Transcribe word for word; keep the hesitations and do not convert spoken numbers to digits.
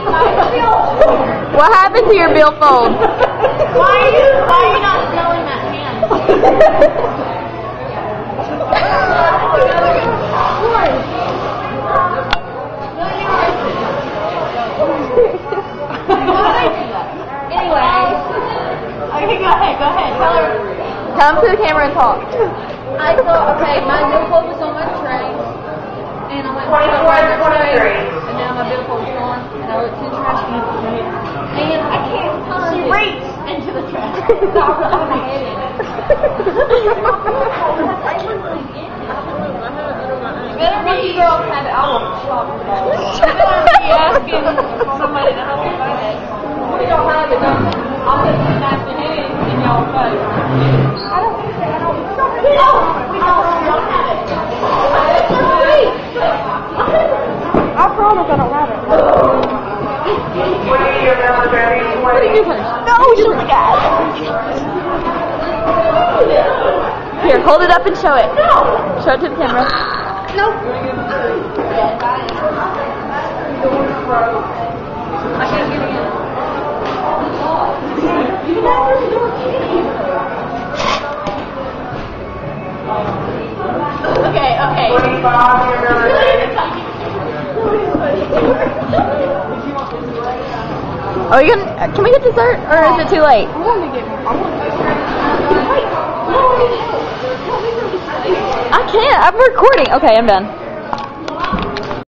What happened to your billfold? Why are you, why are you not smelling that hand? Anyway. Okay, go ahead, go ahead. Tell her. Come to the camera and talk. I thought, okay, my billfold was on my tray. And I went to my tray. And now my billfold's gone. And I looked in the trash can. And I can't find it. She reached into the trash. So I was on my head in it. Better be you girls have it. I will shop. Better be asking somebody to help you find it. We don't have it. I'll put it back to him in y'all face. I don't think I don't. We don't. We don't. We don't have it. I promise I don't have it. What did you do first? No, show the guy. Here, hold it up and show it. No. Show it to the camera. No. I can't get it in. Okay, okay. Oh, you gonna? Can we get dessert, or is it too late? I want to get. I want to. I can't. I'm recording. Okay, I'm done.